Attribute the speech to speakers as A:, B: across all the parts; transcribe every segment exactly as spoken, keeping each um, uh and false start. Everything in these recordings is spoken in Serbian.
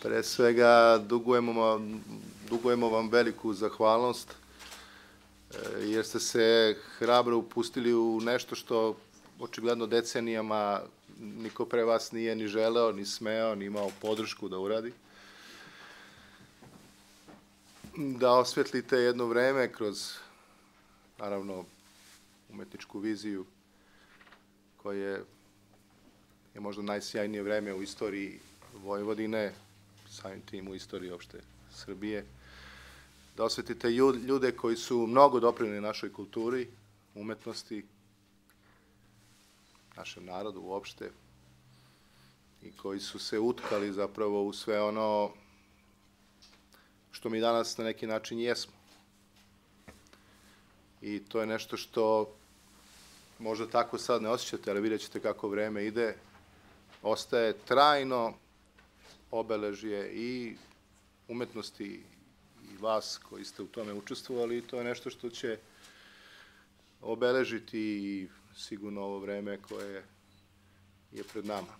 A: Pre svega, dugujemo vam veliku zahvalnost, jer ste se hrabro upustili u nešto što očigledno decenijama niko pre vas nije ni želeo, ni smeo, ni imao podršku da uradi. Da osvetlite jedno vreme kroz, naravno, umetničku viziju koje je možda najsjajnije vreme u istoriji Vojvodine, samim tim u istoriji opšte Srbije, da osvetite ljude koji su mnogo doprineli našoj kulturi, umetnosti, našem narodu uopšte, i koji su se utkali zapravo u sve ono što mi danas na neki način jesmo. I to je nešto što možda tako sad ne osjećate, ali vidjet ćete kako vreme ide, ostaje trajno obeležje i umetnosti i vas koji ste u tome učestvovali, i to je nešto što će obeležiti i sigurno ovo vreme koje je pred nama.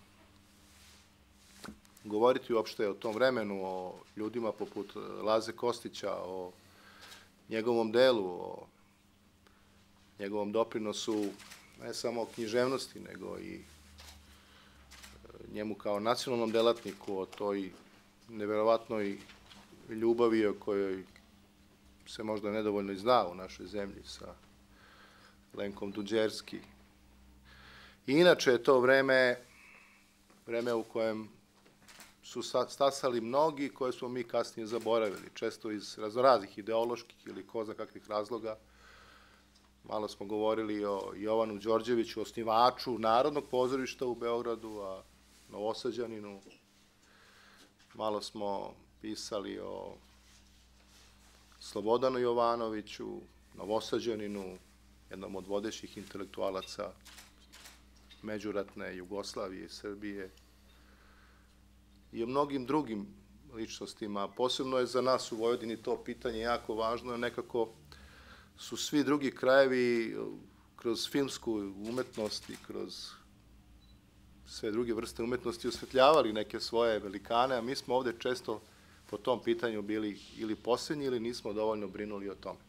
A: Govoriti uopšte o tom vremenu, o ljudima poput Laze Kostića, o njegovom delu, o njegovom doprinosu, ne samo o književnosti, nego i njemu kao nacionalnom delatniku, o toj neverovatnoj ljubavi o kojoj se možda nedovoljno i zna u našoj zemlji sa Lenkom Duđerski. I inače je to vreme, vreme u kojem su stasali mnogi koje smo mi kasnije zaboravili, često iz raznoraznih ideoloških ili ko zna kakvih razloga. Malo smo govorili o Jovanu Đorđeviću, osnivaču Narodnog pozorišta u Beogradu, a Novosađaninu. Malo smo pisali o Slobodanu Jovanoviću, Novosađaninu, jednom od vodećih intelektualaca međuratne Jugoslavije i Srbije, i o mnogim drugim ličnostima. Posebno je za nas u Vojvodini to pitanje jako važno, nekako su svi drugi krajevi kroz filmsku umetnost i kroz sve druge vrste umetnosti osvetljavali neke svoje velikane, a mi smo ovde često po tom pitanju bili ili poslednji ili nismo dovoljno brinuli o tome.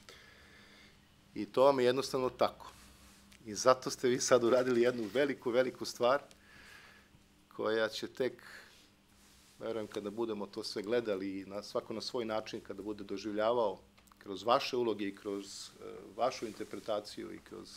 A: I to vam je jednostavno tako. I zato ste vi sad uradili jednu veliku, veliku stvar koja će tek, verujem, kada budemo to sve gledali i svako na svoj način, kada bude doživljavao kroz vaše uloge i kroz vašu interpretaciju i kroz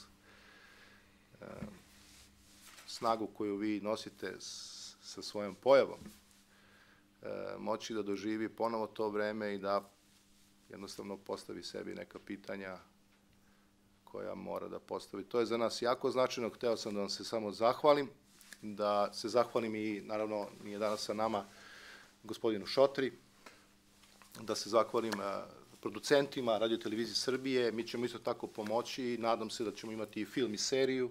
A: snagu koju vi nosite sa svojom pojavom, moći da doživi ponovo to vreme i da jednostavno postavi sebi neka pitanja koja mora da postavi. To je za nas jako značajno. Hteo sam da vam se samo zahvalim, da se zahvalim i, naravno, nije danas sa nama, gospodinu Šotri, da se zahvalim producentima Radio televizije Srbije. Mi ćemo isto tako pomoći, nadam se da ćemo imati i film i seriju,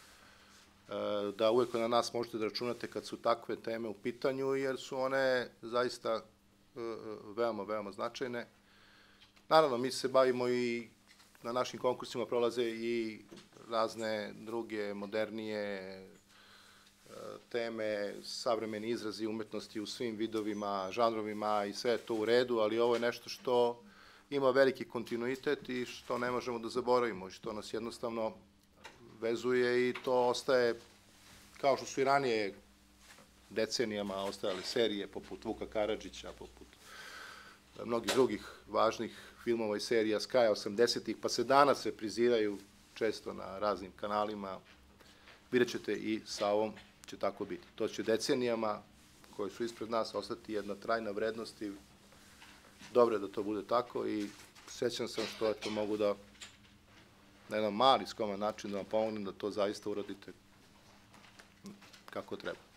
A: da uvek na nas možete da računate kad su takve teme u pitanju, jer su one zaista veoma, veoma značajne. Naravno, mi se bavimo i na našim konkursima prolaze i razne druge, modernije teme, savremeni izrazi umetnosti u svim vidovima, žanrovima, i sve je to u redu, ali ovo je nešto što ima veliki kontinuitet i što ne možemo da zaboravimo, što nas jednostavno vezuje, i to ostaje, kao što su i ranije decenijama ostajale serije poput Vuka Karadžića, poput mnogih drugih važnih filmova i serija s kraja osamdesetih, pa se danas repriziraju često na raznim kanalima. Vidjet ćete i sa ovom će tako biti. To će decenijama koje su ispred nas ostati jedna trajna vrednost i dobro je da to bude tako, i srećan sam što to mogu da na jedan mali, skroman način da vam pomognem da to zaista uradite kako treba.